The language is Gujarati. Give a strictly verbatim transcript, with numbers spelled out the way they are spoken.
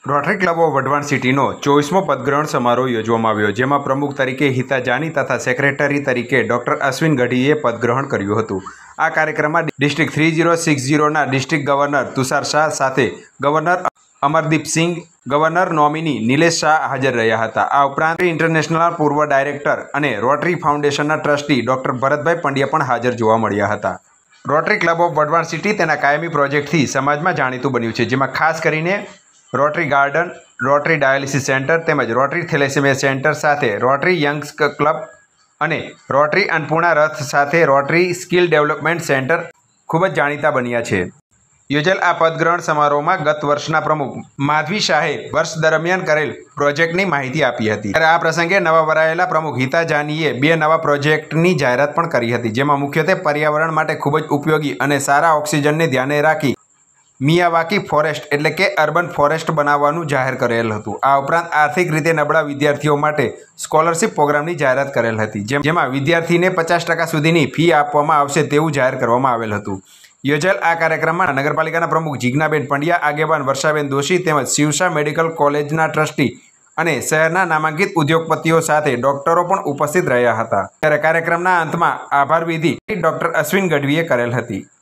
રોટરી ક્લબ ઓફ વઢવાણ સિટીનો ચોવીસમો પદગ્રહણ સમારોહ યોજવામાં આવ્યો, જેમાં પ્રમુખ તરીકે હિતા જાની તથા સેક્રેટરી તરીકે ડોક્ટર અશ્વિન ગઢીએ પદગ્રહણ કર્યું હતું. આ કાર્યક્રમમાં ડિસ્ટ્રિક્ટ થ્રી ઝીરો સિક્સ ઝીરોના ડિસ્ટ્રિક્ટ ગવર્નર તુષાર શાહ સાથે governor Amardeepsinh, governor nominee Nilesh Shah હાજર રહ્યા હતા. આ ઉપરાંત ઇન્ટરનેશનલના પૂર્વ ડાયરેક્ટર અને રોટરી ફાઉન્ડેશનના ટ્રસ્ટી ડોક્ટર ભરતભાઈ પંડ્યા પણ હાજર જોવા મળ્યા હતા. Rotary club of Wadhwan city તેના કાયમી પ્રોજેક્ટથી સમાજમાં જાણીતું બન્યું છે, જેમાં ખાસ કરીને Rotary garden, Rotary dialysis centre તેમજ રોટરી થેલેસેમિયા સેન્ટર સાથે રોટરી યંગ્સ ક્લબ અને રોટરી અન્નપૂર્ણા રથ સાથે રોટરી સ્કિલ ડેવલપમેન્ટ સેન્ટર ખૂબ જ જાણીતા બન્યા છે. યોજેલ આ પદગ્રહણ સમારોહમાં ગત વર્ષના પ્રમુખ માધવી શાહે વર્ષ દરમિયાન કરેલ પ્રોજેક્ટની માહિતી આપી હતી. ત્યારે આ પ્રસંગે નવા વરાયેલા પ્રમુખ હિતા જાનીએ બે નવા પ્રોજેક્ટની જાહેરાત પણ કરી હતી, જેમાં મુખ્યત્વે પર્યાવરણ માટે ખૂબ જ ઉપયોગી અને સારા ઓક્સિજનને ધ્યાને રાખી મિયાવાકી ફોરેસ્ટ એટલે કે અર્બન ફોરેસ્ટ બનાવવાનું જાહેર કરેલ હતું. આ ઉપરાંત આર્થિક રીતે નબળા વિદ્યાર્થીઓ માટે સ્કોલરશિપ પ્રોગ્રામની જાહેરાત કરેલ હતી, જેમાં વિદ્યાર્થીને પચાસ ટકા સુધીની ફી આપવામાં આવશે તેવું જાહેર કરવામાં આવેલ હતું. યોજાયેલ આ કાર્યક્રમમાં નગરપાલિકાના પ્રમુખ જીજ્ઞાબેન પંડ્યા, આગેવાન વર્ષાબેન દોશી તેમજ શિવશા મેડિકલ કોલેજના ટ્રસ્ટી અને શહેરના નામાંકિત ઉદ્યોગપતિઓ સાથે ડોક્ટરો પણ ઉપસ્થિત રહ્યા હતા. ત્યારે કાર્યક્રમના અંતમાં આભાર વિધિ ડોક્ટર અશ્વિન ગઢવીએ કરેલ હતી.